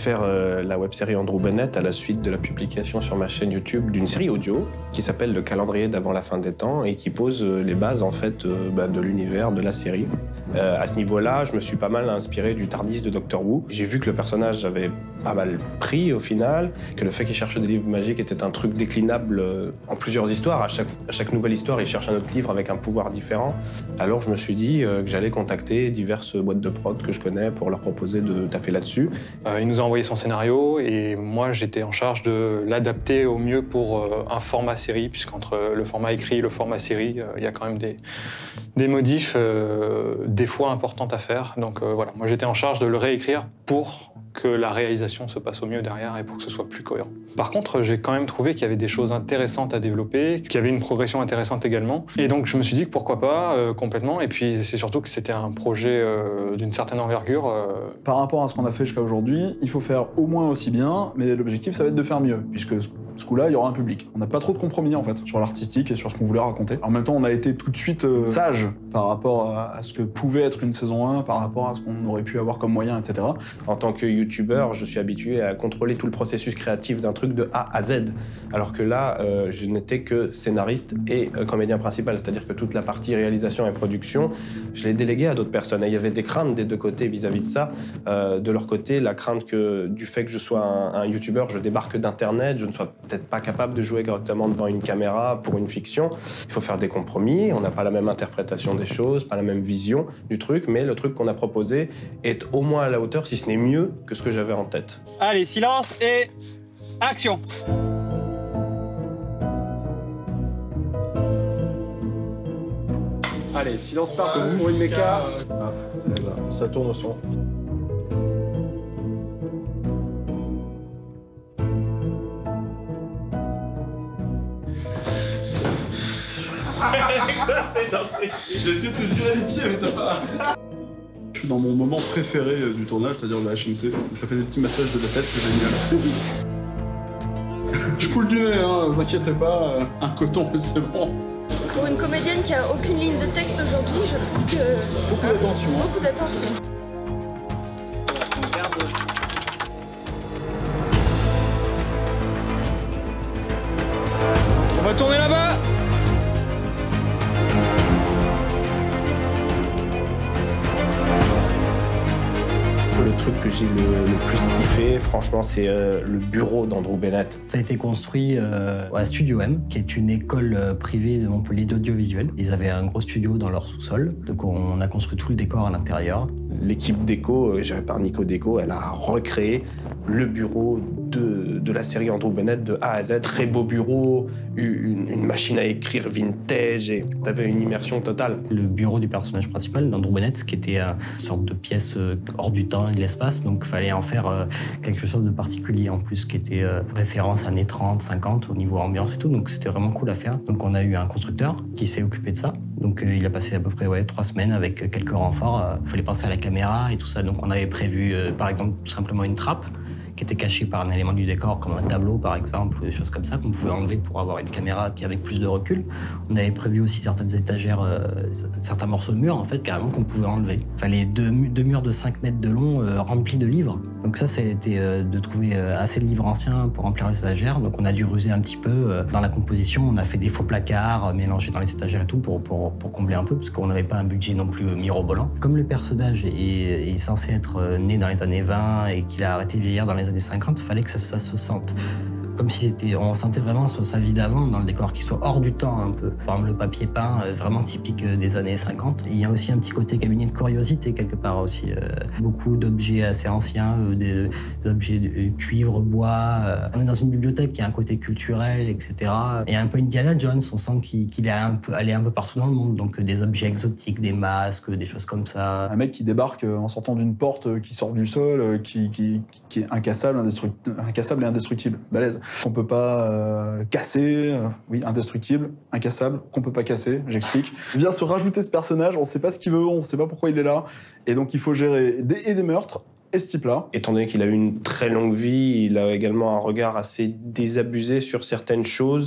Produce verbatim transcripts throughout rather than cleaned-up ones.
faire euh, la web-série Andrew Bennett à la suite de la publication sur ma chaîne YouTube d'une série audio qui s'appelle Le calendrier d'avant la fin des temps et qui pose euh, les bases en fait euh, bah, de l'univers de la série. Euh, à ce niveau-là, je me suis pas mal inspiré du Tardis de Doctor Who. J'ai vu que le personnage avait pas mal pris au final, que le fait qu'il cherche des livres magiques était un truc déclinable euh, en plusieurs histoires. À chaque, à chaque nouvelle histoire, il cherche un autre livre avec un pouvoir différent. Alors je me suis dit euh, que j'allais contacter diverses boîtes de prod que je connais pour leur proposer de taffer là-dessus. Euh, il nous a envoyé son scénario et moi j'étais en charge de l'adapter au mieux pour euh, un format série, puisqu'entre le format écrit et le format série, euh, il y a quand même des, des modifs euh, des fois importantes à faire. Donc euh, voilà, moi j'étais en charge de le réécrire pour que la réalisation se passe au mieux derrière et pour que ce soit plus cohérent. Par contre, j'ai quand même trouvé qu'il y avait des choses intéressantes à développer, qu'il y avait une progression intéressante également. Et donc je me suis dit que pourquoi pas, euh, complètement. Et puis c'est surtout que c'était un projet euh, d'une certaine envergure. Euh... Par rapport à ce qu'on a fait jusqu'à aujourd'hui, il faut faire au moins aussi bien, mais l'objectif ça va être de faire mieux, puisque ce coup-là, il y aura un public. On n'a pas trop de compromis en fait sur l'artistique et sur ce qu'on voulait raconter. En même temps, on a été tout de suite euh, sage par rapport à, à ce que pouvait être une saison un, par rapport à ce qu'on aurait pu avoir comme moyen, et cetera. En tant que youtubeur, je suis habitué à contrôler tout le processus créatif d'un truc de A à Z. Alors que là, euh, je n'étais que scénariste et euh, comédien principal. C'est-à-dire que toute la partie réalisation et production, je l'ai déléguée à d'autres personnes. Et il y avait des craintes des deux côtés vis-à-vis de ça. Euh, de leur côté, la crainte que du fait que je sois un, un youtubeur, je débarque d'Internet, je ne sois peut-être pas capable de jouer correctement devant une caméra pour une fiction. Il faut faire des compromis, on n'a pas la même interprétation des choses, pas la même vision du truc, mais le truc qu'on a proposé est au moins à la hauteur, si ce n'est mieux que ce que j'avais en tête. Allez, silence et action! Allez, silence partout pour une méca. Ah, ça tourne au son. J'ai essayé de te virer les pieds, mais t'as pas... Je suis dans mon moment préféré du tournage, c'est-à-dire le H M C. Ça fait des petits massages de la tête, c'est génial. Je coule du nez, hein, vous inquiétez pas, un coton, c'est bon. Pour une comédienne qui a aucune ligne de texte aujourd'hui, je trouve que... Beaucoup d'attention. Beaucoup d'attention. On va tourner là-bas! Le truc que j'ai le, le plus kiffé, franchement, c'est euh, le bureau d'Andrew Bennett. Ça a été construit euh, à Studio M, qui est une école euh, privée de Montpellier d'audiovisuel. Ils avaient un gros studio dans leur sous-sol, donc on a construit tout le décor à l'intérieur. L'équipe déco, gérée par Nico Déco, elle a recréé le bureau de, de la série Andrew Bennett de A à Z. Très beau bureau, une, une machine à écrire vintage, et t'avais une immersion totale. Le bureau du personnage principal, d'Andrew Bennett, qui était une sorte de pièce euh, hors du temps et de l'espace, donc il fallait en faire euh, quelque chose de particulier en plus, qui était euh, référence années trente, cinquante au niveau ambiance et tout, donc c'était vraiment cool à faire. Donc on a eu un constructeur qui s'est occupé de ça, donc euh, il a passé à peu près ouais, trois semaines avec quelques renforts. Il euh, fallait penser à la caméra et tout ça, donc on avait prévu euh, par exemple tout simplement une trappe qui était cachée par un élément du décor, comme un tableau par exemple, ou des choses comme ça qu'on pouvait enlever pour avoir une caméra qui avait plus de recul. On avait prévu aussi certaines étagères, euh, certains morceaux de mur en fait, carrément qu'on pouvait enlever. Il fallait deux, deux murs de cinq mètres de long euh, remplis de livres. Donc ça, c'était euh, de trouver euh, assez de livres anciens pour remplir les étagères. Donc on a dû ruser un petit peu euh, dans la composition. On a fait des faux placards euh, mélangés dans les étagères et tout pour, pour, pour combler un peu, parce qu'on n'avait pas un budget non plus euh, mirobolant. Comme le personnage est, est censé être euh, né dans les années vingt et qu'il a arrêté de vieillir dans les années cinquante, il fallait que ça, ça se sente comme si c'était, on sentait vraiment sur sa vie d'avant dans le décor, qui soit hors du temps un peu. Par exemple, le papier peint, vraiment typique des années cinquante. Il y a aussi un petit côté cabinet de curiosité quelque part aussi. Euh, beaucoup d'objets assez anciens, euh, des, des objets de cuivre, bois. Euh. On est dans une bibliothèque qui a un côté culturel, et cetera. Et un peu Indiana Jones, on sent qu'il qu'il est un peu, allé un peu partout dans le monde. Donc des objets exotiques, des masques, des choses comme ça. Un mec qui débarque en sortant d'une porte qui sort du sol, qui, qui, qui est incassable, indestructible, incassable et indestructible. Balèze. Qu'on peut pas euh, casser, euh, oui, indestructible, incassable, qu'on peut pas casser, j'explique. Il vient se rajouter ce personnage, on sait pas ce qu'il veut, on sait pas pourquoi il est là, et donc il faut gérer des, et des meurtres, et ce type-là. Étant donné qu'il a eu une très longue vie, il a également un regard assez désabusé sur certaines choses,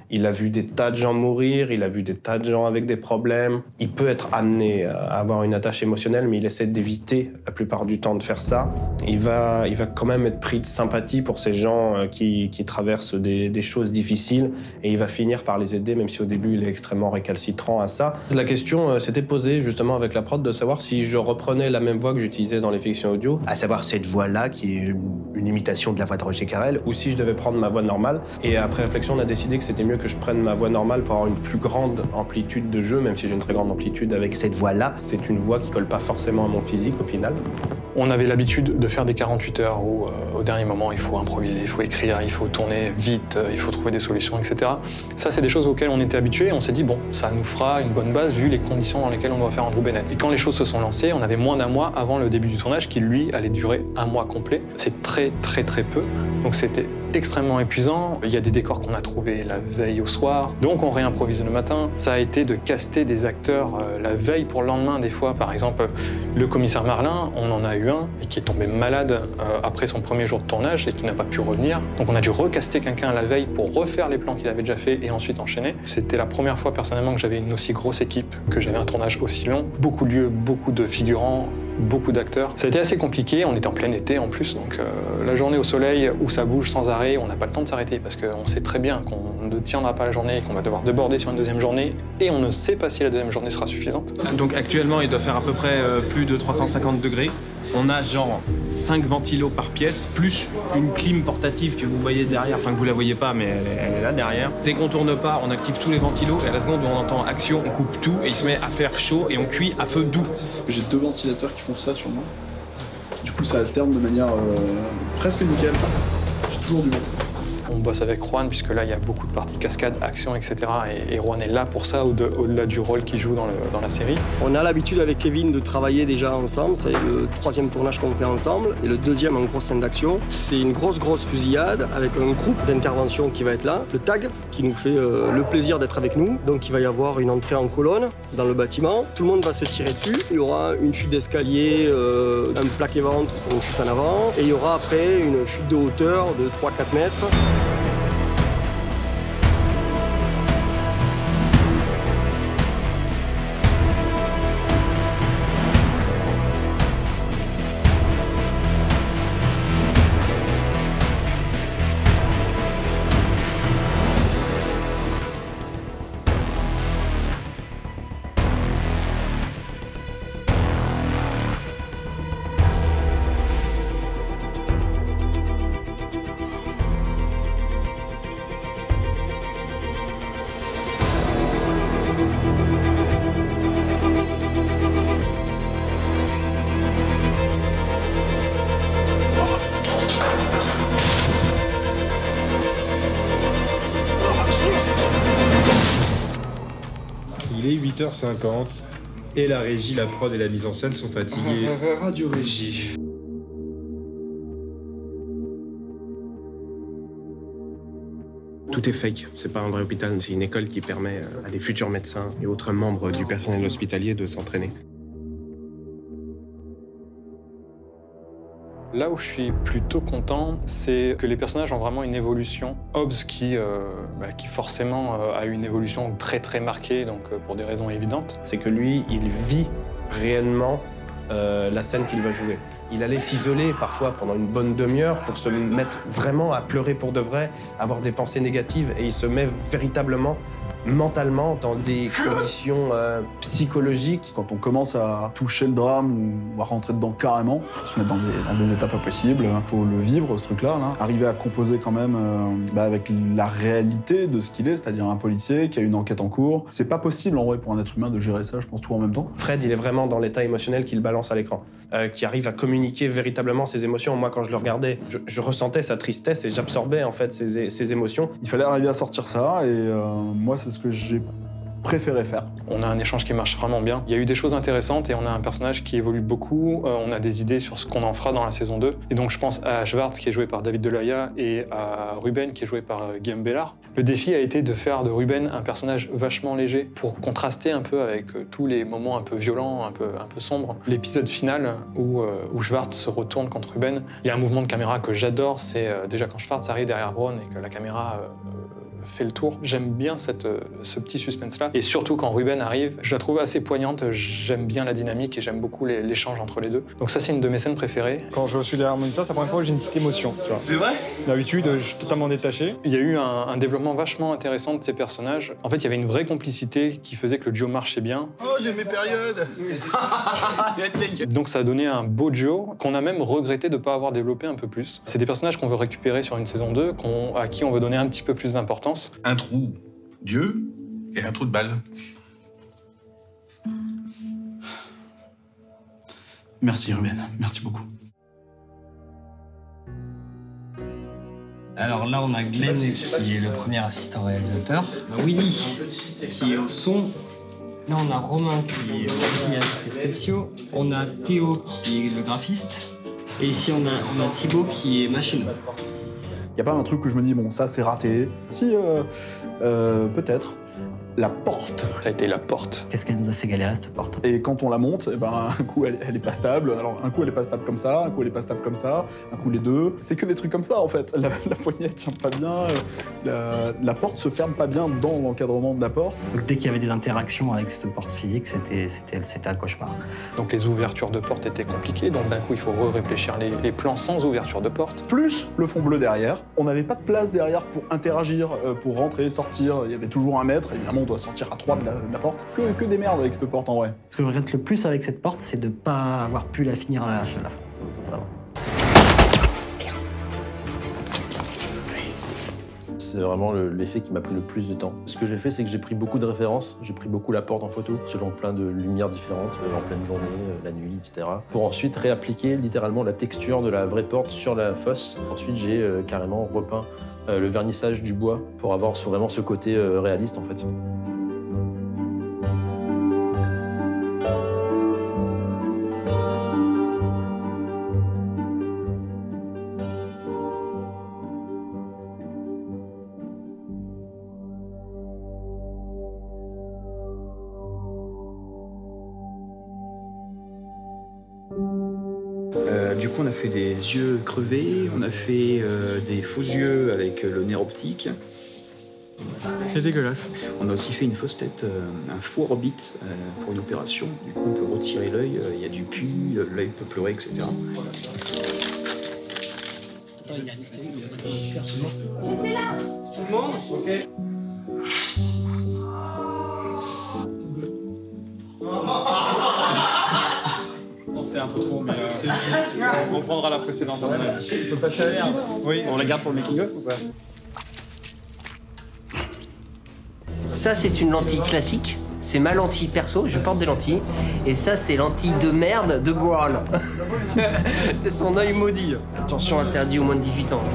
il a vu des tas de gens mourir, il a vu des tas de gens avec des problèmes. Il peut être amené à avoir une attache émotionnelle, mais il essaie d'éviter la plupart du temps de faire ça. Il va, il va quand même être pris de sympathie pour ces gens qui, qui traversent des, des choses difficiles, et il va finir par les aider, même si au début il est extrêmement récalcitrant à ça. La question s'était posée justement avec la prod de savoir si je reprenais la même voix que j'utilisais dans les fictions audio. À savoir cette voix-là qui est une, une imitation de la voix de Roger Carrel. Ou si je devais prendre ma voix normale. Et après réflexion, on a décidé que c'était mieux que je prenne ma voix normale pour avoir une plus grande amplitude de jeu, même si j'ai une très grande amplitude avec cette voix-là. C'est une voix qui colle pas forcément à mon physique au final. On avait l'habitude de faire des quarante-huit heures où, euh, au dernier moment, il faut improviser, il faut écrire, il faut tourner vite, euh, il faut trouver des solutions, et cetera. Ça, c'est des choses auxquelles on était habitués et on s'est dit, bon, ça nous fera une bonne base vu les conditions dans lesquelles on doit faire Andrew Bennett. Et quand les choses se sont lancées, on avait moins d'un mois avant le début du tournage qui, lui, allait durer un mois complet. C'est très, très, très peu. Donc c'était extrêmement épuisant. Il y a des décors qu'on a trouvés la veille au soir, donc on réimprovise le matin. Ça a été de caster des acteurs euh, la veille pour le lendemain des fois. Par exemple, le commissaire Marlin, on en a eu un et qui est tombé malade euh, après son premier jour de tournage et qui n'a pas pu revenir. Donc on a dû recaster quelqu'un la veille pour refaire les plans qu'il avait déjà fait et ensuite enchaîner. C'était la première fois personnellement que j'avais une aussi grosse équipe, que j'avais un tournage aussi long. Beaucoup de lieux, beaucoup de figurants, beaucoup d'acteurs. Ça a été assez compliqué, on était en plein été en plus, donc euh, la journée au soleil où ça bouge sans arrêt, on n'a pas le temps de s'arrêter parce qu'on sait très bien qu'on ne tiendra pas la journée et qu'on va devoir déborder sur une deuxième journée et on ne sait pas si la deuxième journée sera suffisante. Donc actuellement il doit faire à peu près euh, plus de trois cent cinquante degrés. On a genre cinq ventilos par pièce, plus une clim portative que vous voyez derrière, enfin que vous la voyez pas, mais elle est, elle est là derrière. Dès qu'on tourne pas, on active tous les ventilos et à la seconde où on entend action, on coupe tout et il se met à faire chaud et on cuit à feu doux. J'ai deux ventilateurs qui font ça sur moi. Du coup, ça alterne de manière euh, presque nickel. J'ai toujours du vent. On bosse avec Juan, puisque là, il y a beaucoup de parties cascades, action, et cetera. Et, et Juan est là pour ça, au-delà du rôle qu'il joue dans, le, dans la série. On a l'habitude avec Kevin de travailler déjà ensemble. C'est le troisième tournage qu'on fait ensemble. Et le deuxième en grosse scène d'action. C'est une grosse, grosse fusillade avec un groupe d'intervention qui va être là. Le TAG, qui nous fait euh, le plaisir d'être avec nous. Donc il va y avoir une entrée en colonne dans le bâtiment. Tout le monde va se tirer dessus. Il y aura une chute d'escalier, euh, un plaqué-ventre, une chute en avant. Et il y aura après une chute de hauteur de trois à quatre mètres. Il est huit heures cinquante et la régie, la prod et la mise en scène sont fatigués. Radio régie. Tout est fake, c'est pas un vrai hôpital, c'est une école qui permet à des futurs médecins et autres membres du personnel hospitalier de s'entraîner. Là où je suis plutôt content, c'est que les personnages ont vraiment une évolution. Hobbs qui, euh, bah, qui forcément euh, a une évolution très très marquée, donc euh, pour des raisons évidentes. C'est que lui, il vit réellement euh, la scène qu'il va jouer. Il allait s'isoler parfois pendant une bonne demi-heure pour se mettre vraiment à pleurer pour de vrai, avoir des pensées négatives, et il se met véritablement, mentalement, dans des conditions euh, psychologiques. Quand on commence à toucher le drame ou à rentrer dedans carrément, faut se mettre dans des, dans des étapes impossibles, faut le vivre ce truc-là, là. Arriver à composer quand même euh, bah, avec la réalité de ce qu'il est, c'est-à-dire un policier qui a une enquête en cours. C'est pas possible en vrai pour un être humain de gérer ça, je pense, tout en même temps. Fred, il est vraiment dans l'état émotionnel qu'il balance à l'écran, euh, qui arrive à communiquer véritablement ses émotions. Moi, quand je le regardais, je, je ressentais sa tristesse et j'absorbais en fait ses, ses émotions. Il fallait arriver à sortir ça et euh, moi, c'est ce que j'ai préféré faire. On a un échange qui marche vraiment bien. Il y a eu des choses intéressantes et on a un personnage qui évolue beaucoup. Euh, on a des idées sur ce qu'on en fera dans la saison deux. Et donc je pense à Schwartz qui est joué par David Delaya et à Ruben qui est joué par euh, Guillaume Bellard. Le défi a été de faire de Ruben un personnage vachement léger pour contraster un peu avec euh, tous les moments un peu violents, un peu, un peu sombres. L'épisode final où, euh, où Schwartz se retourne contre Ruben, il y a un mouvement de caméra que j'adore, c'est euh, déjà quand Schwartz arrive derrière Braun et que la caméra euh, fait le tour. J'aime bien cette, euh, ce petit suspense-là. Et surtout quand Ruben arrive, je la trouve assez poignante. J'aime bien la dynamique et j'aime beaucoup l'échange entre les deux. Donc ça, c'est une de mes scènes préférées. Quand je suis derrière le moniteur, c'est la première fois que j'ai une petite émotion. C'est vrai? D'habitude, je suis totalement détaché. Il y a eu un, un développement vachement intéressant de ces personnages. En fait, il y avait une vraie complicité qui faisait que le duo marchait bien. Oh, j'ai mes périodes. Donc ça a donné un beau duo qu'on a même regretté de ne pas avoir développé un peu plus. C'est des personnages qu'on veut récupérer sur une saison deux, qu'on, à qui on veut donner un petit peu plus d'importance. Un trou Dieu et un trou de balle. Merci Ruben, merci beaucoup. Alors là, on a Glenn qui est le premier assistant réalisateur. On a Willy qui est au son. Là, on a Romain qui est aux effets spéciaux. On a Théo qui est le graphiste. Et ici, on a, on a Thibaut qui est machine. Il n'y a pas un truc que je me dis, bon, ça c'est raté. Si, euh, euh, peut-être. La porte. Ça a été la porte. Qu'est-ce qu'elle nous a fait galérer, cette porte? Et quand on la monte, eh ben, un coup elle, elle est pas stable. Alors un coup elle est pas stable comme ça, un coup elle est pas stable comme ça, un coup les deux. C'est que des trucs comme ça en fait. La, la poignée tient pas bien, la, la porte se ferme pas bien dans l'encadrement de la porte. Donc dès qu'il y avait des interactions avec cette porte physique, c'était un cauchemar. Donc les ouvertures de porte étaient compliquées, donc d'un coup il faut réfléchir les, les plans sans ouverture de porte. Plus le fond bleu derrière. On n'avait pas de place derrière pour interagir, pour rentrer, sortir. Il y avait toujours un mètre, évidemment. On doit sortir à trois de la, de la porte. Que, que des merdes avec cette porte en vrai. Ce que je regrette le plus avec cette porte, c'est de ne pas avoir pu la finir à la, à la fin. Vraiment. C'est vraiment l'effet qui m'a pris le plus de temps. Ce que j'ai fait, c'est que j'ai pris beaucoup de références. J'ai pris beaucoup la porte en photo, selon plein de lumières différentes, en pleine journée, la nuit, et cetera. Pour ensuite réappliquer littéralement la texture de la vraie porte sur la fosse. Ensuite, j'ai euh, carrément repeint euh, le vernissage du bois pour avoir vraiment ce côté euh, réaliste en fait. Euh, du coup, on a fait des yeux crevés, on a fait euh, des faux yeux avec euh, le nerf optique. C'est dégueulasse. On a aussi fait une fausse tête, euh, un faux orbite euh, pour une opération. Du coup, on peut retirer l'œil, il euh, y a du pu, l'œil peut pleurer, et cetera. Il y a l'anesthésie, il y a pas de cœur, Tout le monde? Ok. C'était un peu trop, mais euh, on prendra la précédente. On peut passer à l'air. Oui, on la garde pour le making-of ou pas? Ça, c'est une lentille classique. C'est ma lentille perso, je porte des lentilles. Et ça, c'est lentille de merde de Brown. C'est son œil maudit. Attention, interdit aux moins de dix-huit ans.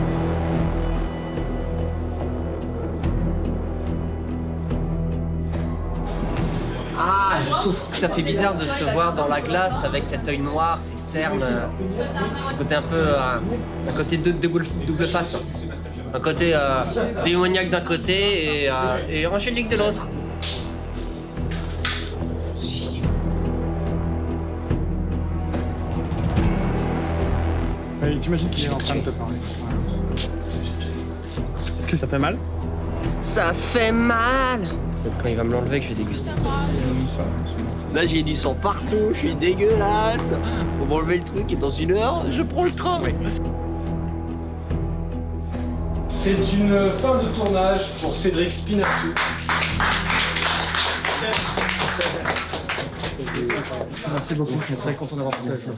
Ah, je souffre. Ça fait bizarre de se voir dans la glace avec cet œil noir, ces cernes. Ce côté un peu... Euh, un côté de, de double face. Un côté euh, démoniaque d'un côté et, euh, et angélique de l'autre. Tu imagines qu'il est en train de te parler. Qu'est-ce que ça fait mal? Ça fait mal. C'est quand il va me l'enlever que je vais déguster. Là j'ai du sang partout, je suis dégueulasse. Faut m'enlever le truc et dans une heure, je prends le train. C'est une fin de tournage pour Cédric Spinatou. Merci beaucoup, je suis très content d'avoir fait ça.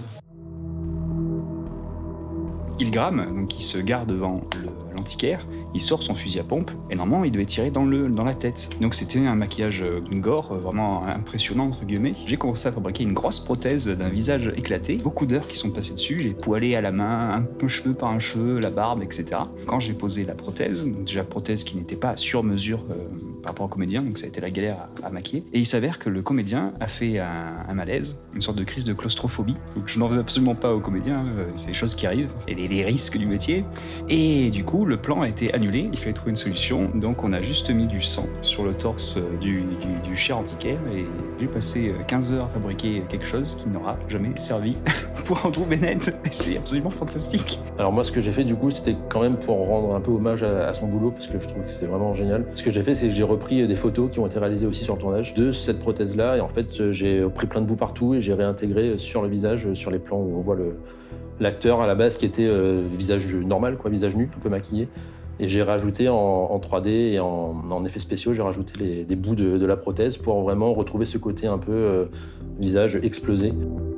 Ilgram, donc il se gare devant l'antiquaire, il sort son fusil à pompe et normalement il devait tirer dans, le, dans la tête. Donc c'était un maquillage gore vraiment impressionnant entre guillemets. J'ai commencé à fabriquer une grosse prothèse d'un visage éclaté, beaucoup d'heures qui sont passées dessus, j'ai poilé à la main, un cheveu par un cheveu, la barbe, et cetera. Quand j'ai posé la prothèse, donc déjà prothèse qui n'était pas sur mesure euh, par rapport au comédien, donc ça a été la galère à, à maquiller. Et il s'avère que le comédien a fait un, un malaise, une sorte de crise de claustrophobie. Donc je n'en veux absolument pas au comédien, euh, c'est des choses qui arrivent, et les, les risques du métier. Et du coup, le plan a été annulé, il fallait trouver une solution, donc on a juste mis du sang sur le torse du, du, du cher antiquaire, et j'ai passé quinze heures à fabriquer quelque chose qui n'aura jamais servi pour Andrew Bennett. C'est absolument fantastique. Alors moi, ce que j'ai fait du coup, c'était quand même pour rendre un peu hommage à, à son boulot, parce que je trouve que c'est vraiment génial. Ce que j'ai fait, c'est que j'ai repris des photos qui ont été réalisées aussi sur le tournage de cette prothèse-là, et en fait, j'ai pris plein de bouts partout et j'ai réintégré sur le visage, sur les plans où on voit le l'acteur à la base qui était euh, visage normal, quoi, visage nu, un peu maquillé. Et j'ai rajouté en, en trois D et en, en effets spéciaux, j'ai rajouté les, des bouts de, de la prothèse pour vraiment retrouver ce côté un peu euh, visage explosé.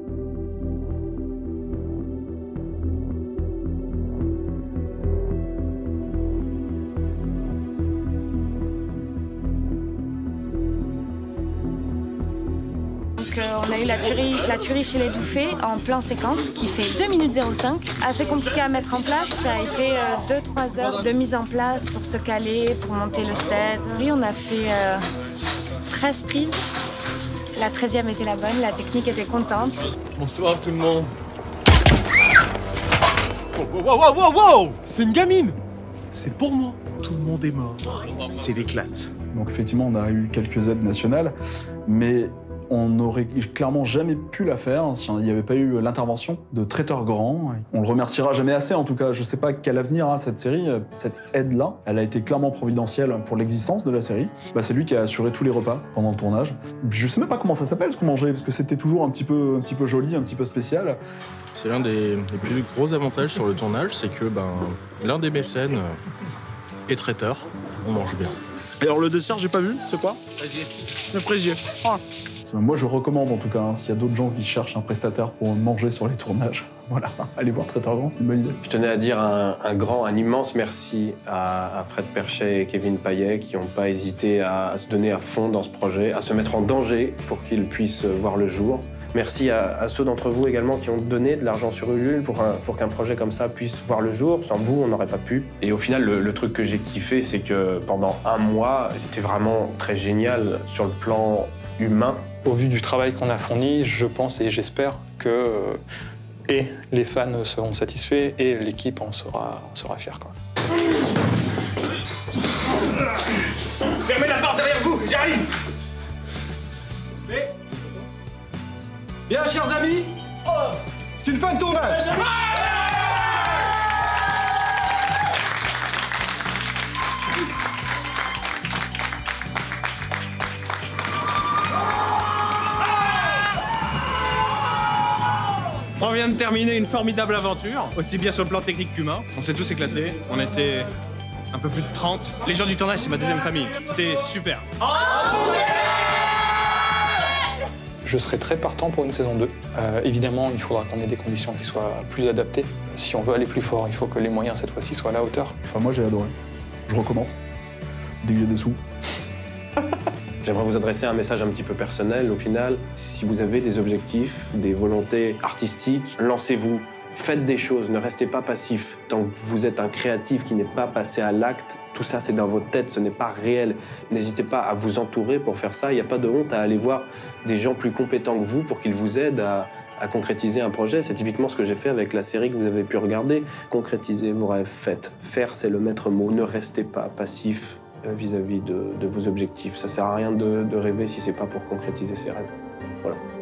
Donc euh, on a eu la tuerie, la tuerie chez les Douffés en plan séquence qui fait deux minutes zéro cinq. Assez compliqué à mettre en place, ça a été euh, deux trois heures de mise en place pour se caler, pour monter le stead. Oui, on a fait euh, treize prises. La treizième était la bonne, la technique était contente. Bonsoir tout le monde. Wow, wow, wow, wow, wow. C'est une gamine. C'est pour moi. Tout le monde est mort. C'est l'éclate. Donc effectivement, on a eu quelques aides nationales, mais on n'aurait clairement jamais pu la faire s'il n'y avait pas eu l'intervention de Traiteur Grand. On le remerciera jamais assez, en tout cas. Je ne sais pas quel avenir a cette série. Cette aide-là, elle a été clairement providentielle pour l'existence de la série. Bah, c'est lui qui a assuré tous les repas pendant le tournage. Je ne sais même pas comment ça s'appelle, ce qu'on mangeait, parce que c'était toujours un petit peu, un petit peu joli, un petit peu spécial. C'est l'un des, des plus gros avantages sur le tournage, c'est que ben, l'un des mécènes est traiteur. On mange bien. Et alors le dessert, j'ai pas vu, c'est quoi? Le fraisier. Oh. Moi, je recommande en tout cas, hein, s'il y a d'autres gens qui cherchent un prestataire pour manger sur les tournages, voilà, allez voir Traiteur Grand, c'est une bonne idée. Je tenais à dire un, un grand, un immense merci à, à Fred Perchet et Kevin Payet qui n'ont pas hésité à, à se donner à fond dans ce projet, à se mettre en danger pour qu'il puisse voir le jour. Merci à, à ceux d'entre vous également qui ont donné de l'argent sur Ulule pour, un, pour qu'un projet comme ça puisse voir le jour. Sans vous, on n'aurait pas pu. Et au final, le, le truc que j'ai kiffé, c'est que pendant un mois, c'était vraiment très génial sur le plan humain. Au vu du travail qu'on a fourni, je pense et j'espère que euh, et les fans seront satisfaits et l'équipe en sera, en sera fière, quoi. Fermez la porte derrière vous, j'arrive. Bien, chers amis, oh, c'est une fin de tournage. On vient de terminer une formidable aventure, aussi bien sur le plan technique qu'humain. On s'est tous éclatés, on était un peu plus de trente. Les gens du tournage, c'est ma deuxième famille. C'était super. Je serai très partant pour une saison deux. Euh, évidemment, il faudra qu'on ait des conditions qui soient plus adaptées. Si on veut aller plus fort, il faut que les moyens, cette fois-ci, soient à la hauteur. Enfin, moi, j'ai adoré. Je recommence. Dès que j'ai des sous. J'aimerais vous adresser un message un petit peu personnel. Au final, si vous avez des objectifs, des volontés artistiques, lancez-vous. Faites des choses, ne restez pas passif. Tant que vous êtes un créatif qui n'est pas passé à l'acte, tout ça c'est dans votre tête, ce n'est pas réel. N'hésitez pas à vous entourer pour faire ça. Il n'y a pas de honte à aller voir des gens plus compétents que vous pour qu'ils vous aident à, à concrétiser un projet. C'est typiquement ce que j'ai fait avec la série que vous avez pu regarder. Concrétiser vos rêves, faites. Faire, c'est le maître mot. Ne restez pas passif vis-à-vis de, de vos objectifs. Ça sert à rien de, de rêver si c'est pas pour concrétiser ses rêves. Voilà.